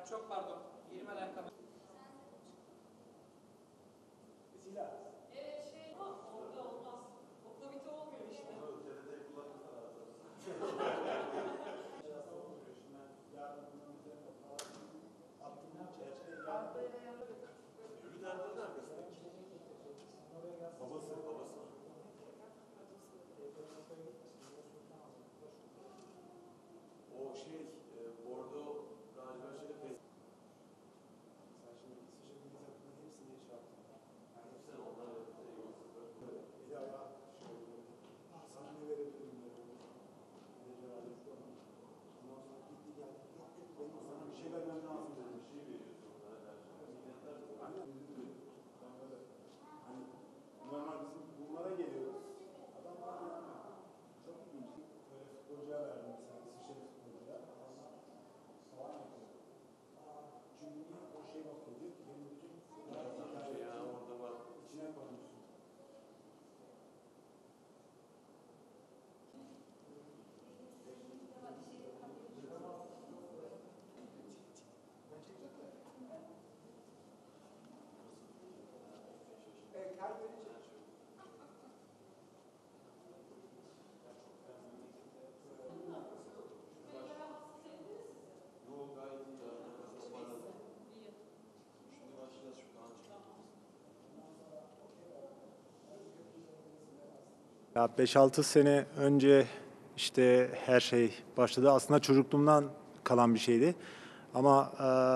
Çok pardon. Girmeden kapat. Evet ama orada olmaz. O komite olmuyor işte. O şey, bordo galiba şey. Sen şimdi İsviçre milli takımının hepsini şey yaptın. Yani hepsini onlar eli ayağı şey oluyor. Sana ne verebilirim böyle. Ondan sonra gitti geldi. Yok yok benim sana bir şey vermem lazım dedi. Bir şey veriyorsun onlara karşı. Aynen. Ben böyle hani normal bizim bunlara geliyoruz. Adamlar çok ilginç. Böyle futbolcuya verdim mesela İsviçre futbolcuya. Soğan yapıyor. Çünkü niye o şey bakıyor diyor ki benim bütün ya orada var. İçine koymuşsun. Ya 5-6 sene önce işte her şey başladı. Aslında çocukluğumdan kalan bir şeydi. Ama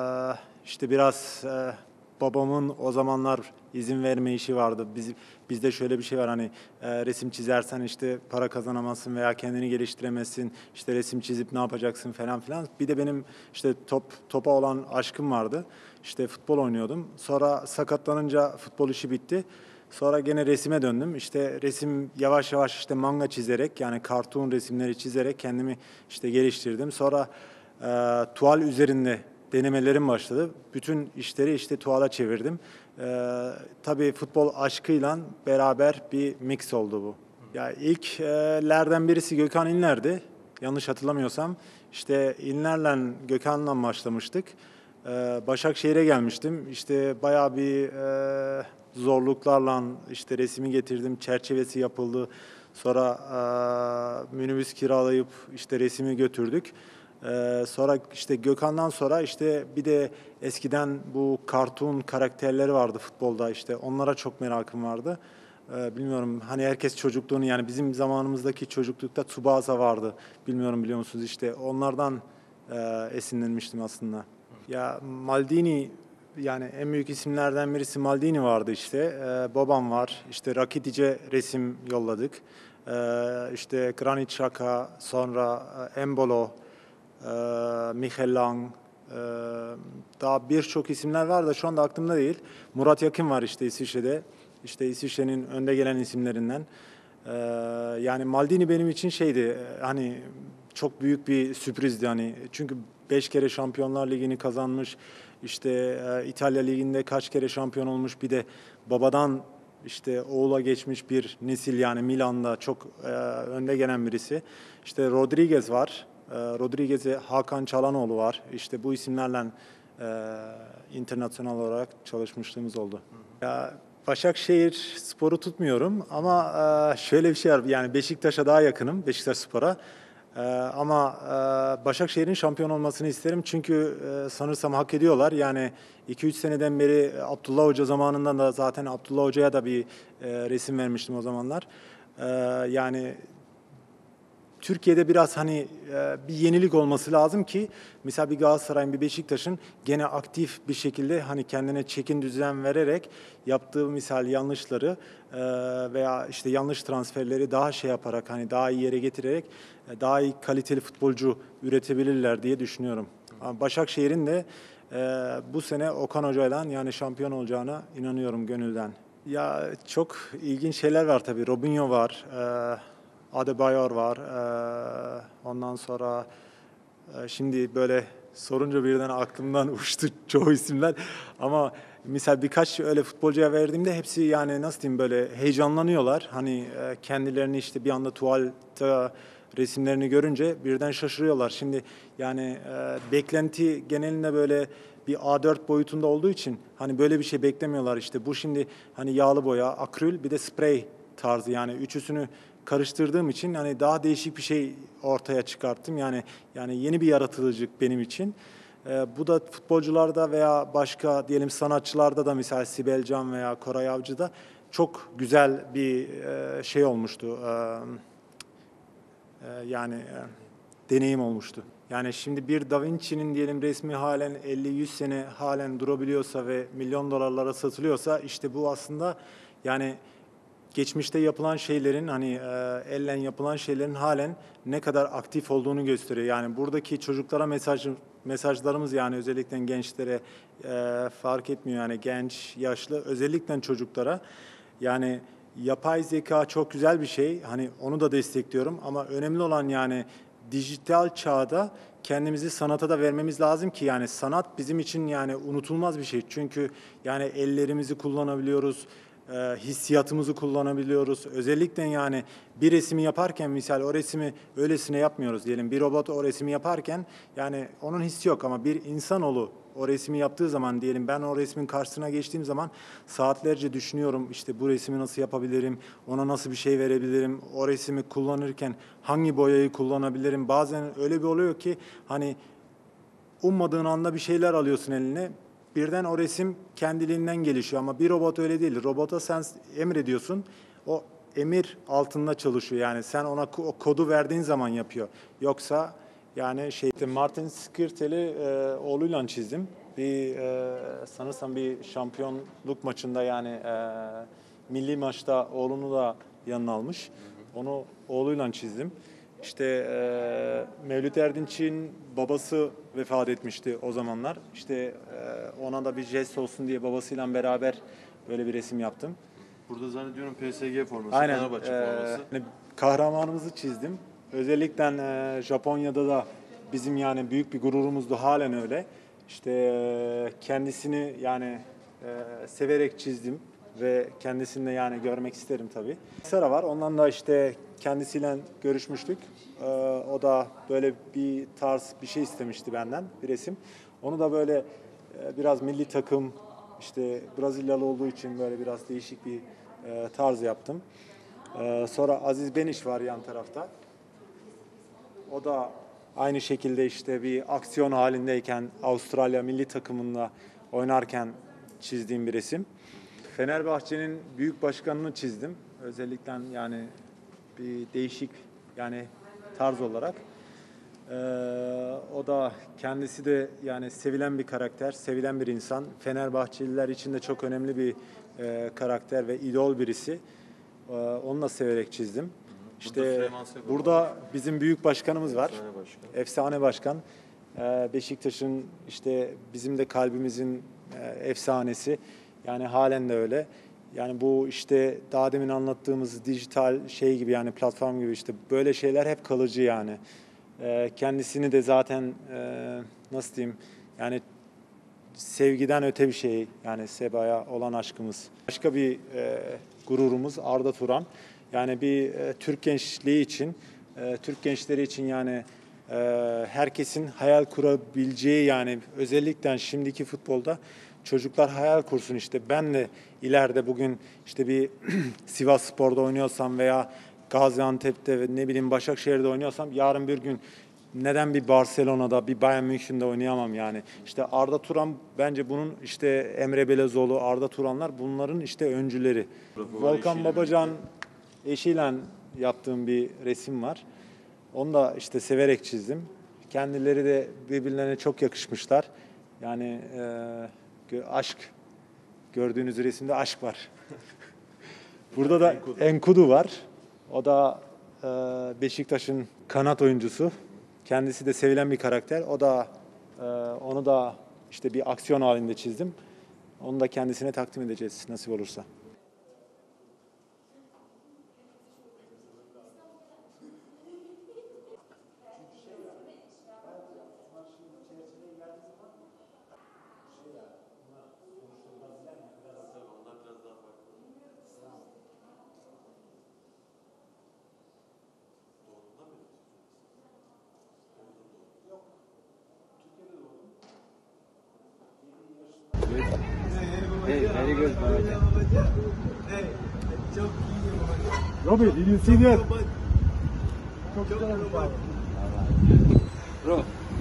işte biraz babamın o zamanlar izin verme işi vardı. Bizde şöyle bir şey var hani resim çizersen işte para kazanamazsın veya kendini geliştiremezsin. İşte resim çizip ne yapacaksın falan filan. Bir de benim işte topa olan aşkım vardı. İşte futbol oynuyordum. Sonra sakatlanınca futbol işi bitti. Sonra gene resime döndüm. İşte resim yavaş yavaş işte manga çizerek yani kartun resimleri çizerek kendimi işte geliştirdim. Sonra tuval üzerinde denemelerim başladı. Bütün işleri işte tuvala çevirdim. Tabii futbol aşkıyla beraber bir mix oldu bu. Ya ilklerden birisi Gökhan İnler'di. Yanlış hatırlamıyorsam. İşte İnler'le Gökhan'la başlamıştık. Başakşehir'e gelmiştim. İşte bayağı bir zorluklarla işte resmi getirdim. Çerçevesi yapıldı. Sonra minibüs kiralayıp işte resmi götürdük. Sonra işte Gökhan'dan sonra işte bir de eskiden bu kartun karakterleri vardı futbolda işte onlara çok merakım vardı. Bilmiyorum hani herkes çocukluğunu yani bizim zamanımızdaki çocuklukta Tsubasa vardı. Bilmiyorum biliyor musunuz işte onlardan esinlenmiştim aslında. Ya Maldini yani en büyük isimlerden birisi Maldini vardı işte. Babam var. İşte Rakitic'e resim yolladık. İşte Granit Xhaka, sonra Embolo, Mikel Lang, daha birçok isimler var da şu anda aklımda değil. Murat Yakın var işte İsviçre'de. İşte İsviçre'nin önde gelen isimlerinden. Yani Maldini benim için şeydi hani çok büyük bir sürprizdi hani çünkü 5 kere Şampiyonlar Ligi'ni kazanmış işte İtalya Ligi'nde kaç kere şampiyon olmuş bir de babadan işte oğula geçmiş bir nesil yani Milan'da çok önde gelen birisi. İşte Rodriguez var. Rodriguez'e Hakan Çalhanoğlu var. İşte bu isimlerle internasyonal olarak çalışmışlığımız oldu. Ya Başakşehir Spor'u tutmuyorum ama şöyle bir şey var. Yani Beşiktaş'a daha yakınım, Beşiktaşspor'a. Ama Başakşehir'in şampiyon olmasını isterim. Çünkü sanırsam hak ediyorlar. Yani 2-3 seneden beri Abdullah Hoca zamanından da zaten Abdullah Hoca'ya da bir resim vermiştim o zamanlar. Yani Türkiye'de biraz hani bir yenilik olması lazım ki mesela bir Galatasaray'ın bir Beşiktaş'ın gene aktif bir şekilde hani kendine çekin düzen vererek yaptığı misal yanlışları veya işte yanlış transferleri daha şey yaparak hani daha iyi yere getirerek daha iyi kaliteli futbolcu üretebilirler diye düşünüyorum. Ama Başakşehir'in de bu sene Okan Hoca'yla yani şampiyon olacağına inanıyorum gönülden. Ya çok ilginç şeyler var tabii. Robinho var. Adebayor var. Ondan sonra şimdi böyle sorunca birden aklımdan uçtu çoğu isimler. Ama misal birkaç öyle futbolcuya verdiğimde hepsi yani nasıl diyeyim böyle heyecanlanıyorlar. Hani kendilerini işte bir anda tuvalde resimlerini görünce birden şaşırıyorlar. Şimdi yani beklenti genelinde böyle bir A4 boyutunda olduğu için hani böyle bir şey beklemiyorlar işte. Bu şimdi hani yağlı boya, akril bir de sprey tarzı, yani üçüsünü karıştırdığım için hani daha değişik bir şey ortaya çıkarttım. Yani yeni bir yaratıcılık benim için. Bu da futbolcularda veya başka diyelim sanatçılarda da, mesela Sibel Can veya Koray Avcı'da çok güzel bir şey olmuştu. Deneyim olmuştu. Yani şimdi bir Da Vinci'nin diyelim resmi halen 50-100 sene halen durabiliyorsa ve milyon dolarlara satılıyorsa, işte bu aslında yani geçmişte yapılan şeylerin hani elle yapılan şeylerin halen ne kadar aktif olduğunu gösteriyor. Yani buradaki çocuklara mesajlarımız, yani özellikle gençlere fark etmiyor, yani genç, yaşlı, özellikle çocuklara, yani yapay zeka çok güzel bir şey. Hani onu da destekliyorum ama önemli olan yani dijital çağda kendimizi sanata da vermemiz lazım ki, yani sanat bizim için yani unutulmaz bir şey. Çünkü yani ellerimizi kullanabiliyoruz, hissiyatımızı kullanabiliyoruz. Özellikle yani bir resmi yaparken misal o resmi öylesine yapmıyoruz diyelim. Bir robot o resmi yaparken yani onun hissi yok, ama bir insanoğlu o resmi yaptığı zaman, diyelim ben o resmin karşısına geçtiğim zaman saatlerce düşünüyorum, işte bu resmi nasıl yapabilirim, ona nasıl bir şey verebilirim, o resmi kullanırken hangi boyayı kullanabilirim. Bazen öyle bir oluyor ki hani ummadığın anda bir şeyler alıyorsun eline, birden o resim kendiliğinden gelişiyor, ama bir robot öyle değil. Robota sen emrediyorsun, o emir altında çalışıyor, yani sen ona o kodu verdiğin zaman yapıyor. Yoksa yani Martin Skirtel'i oğluyla çizdim. Sanırsam bir şampiyonluk maçında, yani milli maçta oğlunu da yanına almış. Onu oğluyla çizdim. İşte Mevlüt Erdinç'in babası vefat etmişti o zamanlar. İşte ona da bir jest olsun diye babasıyla beraber böyle bir resim yaptım. Burada zannediyorum PSG forması, Aynen. Fenerbahçe forması. Kahramanımızı çizdim. Özellikle Japonya'da da bizim yani büyük bir gururumuzdu, halen öyle. İşte kendisini yani severek çizdim ve kendisini de yani görmek isterim tabii. Sara var. Ondan da işte kendisiyle görüşmüştük. O da böyle bir tarz bir şey istemişti benden, bir resim. Onu da böyle biraz milli takım, işte Brezilyalı olduğu için böyle biraz değişik bir tarz yaptım. Sonra Aziz Beniş var yan tarafta. O da aynı şekilde işte bir aksiyon halindeyken Avustralya milli takımında oynarken çizdiğim bir resim. Fenerbahçe'nin büyük başkanını çizdim. Özellikle yani bir değişik yani tarz olarak. O da kendisi de yani sevilen bir karakter, sevilen bir insan. Fenerbahçeliler için de çok önemli bir karakter ve idol birisi. Onu da severek çizdim. İşte burada bizim büyük başkanımız var. Efsane başkan. Beşiktaş'ın işte bizim de kalbimizin efsanesi. Yani halen de öyle. Yani bu işte daha demin anlattığımız dijital şey gibi, yani platform gibi, işte böyle şeyler hep kalıcı yani. Kendisini de zaten nasıl diyeyim, yani sevgiden öte bir şey, yani Seba'ya olan aşkımız. Başka bir gururumuz Arda Turan. Yani bir Türk gençliği için, Türk gençleri için yani herkesin hayal kurabileceği, yani özellikle şimdiki futbolda çocuklar hayal kursun, işte ben de ileride bugün işte bir Sivasspor'da oynuyorsam veya Gaziantep'te ve ne bileyim Başakşehir'de oynuyorsam, yarın bir gün neden bir Barcelona'da, bir Bayern Münih'de oynayamam yani. İşte Arda Turan bence bunun, işte Emre Belezoğlu, Arda Turanlar bunların işte öncüleri. Volkan Babacan eşiyle yaptığım bir resim var. Onu da işte severek çizdim. Kendileri de birbirlerine çok yakışmışlar. Yani aşk, gördüğünüz resimde aşk var. Burada da Enkudu var. O da Beşiktaş'ın kanat oyuncusu. Kendisi de sevilen bir karakter. Onu da işte bir aksiyon halinde çizdim. Onu da kendisine takdim edeceğiz nasip olursa. Hey, çok iyi ama. Robbie, did you see that? Çok güzel ama. Bro.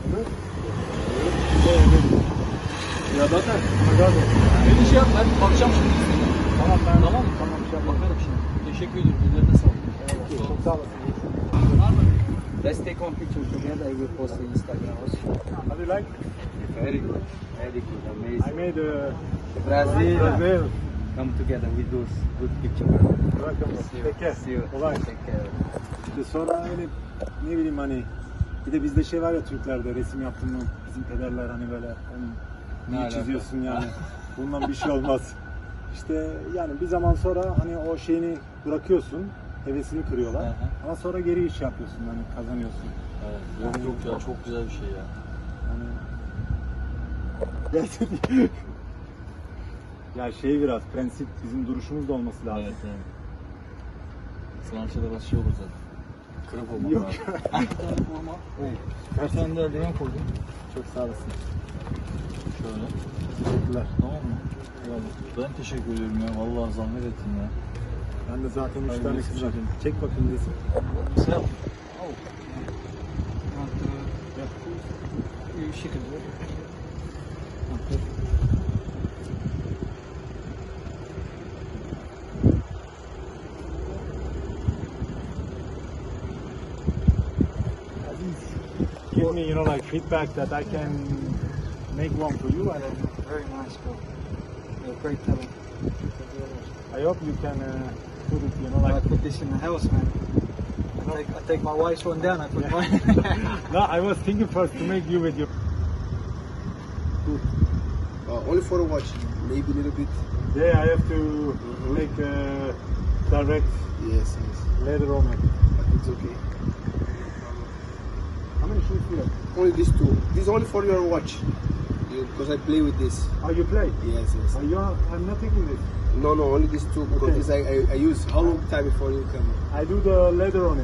Ya zaten beni şey yap, ben bakacağım şimdi. Tamam ben. Tamam mı? Tamam şey Bakarım şimdi. Teşekkür ederim. Ellerine sağlık. Çok sağ olasın. Let's take one picture together. I will post on Instagram also. How do you like? Very good. Very good. I Amazing. made Brazil. Brazil. Come together with those good picture. Welcome. See you. Take care. See you. Kolay. Take care. İşte sonra öyle ne bileyim hani bir de bizde şey var ya Türklerde resim yaptın mı bizim pederler hani böyle hani Ne iyi alaka? çiziyorsun yani bundan bir şey olmaz. İşte yani bir zaman sonra hani o şeyini bırakıyorsun hevesini kırıyorlar Hı hı. ama sonra geri iş yapıyorsun hani kazanıyorsun. Evet. Yok yok ya, çok güzel bir şey ya. Hani gerçekten ya şey biraz prensip bizim duruşumuz da olması lazım. Evet, evet. Sanatçıda başka şey olur zaten. Kırık olmak Yok. lazım. Bir tane forma. Bir tane de eldiven koydum. Çok sağ olasın. Şöyle. Teşekkürler. Tamam mı? Eyvallah. Ben teşekkür ediyorum ya. Vallahi zahmet ettin ya. Ben de zaten 3 Hayırlı tane olsun kız var. canım. Çek bakayım resim. Sen. Bir şekilde. Give me, like feedback that I can make one for you. And Very nice, bro. You're a great talent. I hope you can put it, I like. put this in the house, man. I take my wife's one down. I put mine. No, I was thinking first to make you with your. Only for a watch. Maybe a little bit. Yeah, I have to make direct Yes, yes. later on. But it's okay. How many shoes do you have? Only these two. This is only for your watch. Because I play with this. Oh, you play? Yes, yes. I'm not taking this. No, no, only these two. Because Okay. this I use. How long time before you come? I do the leather on it.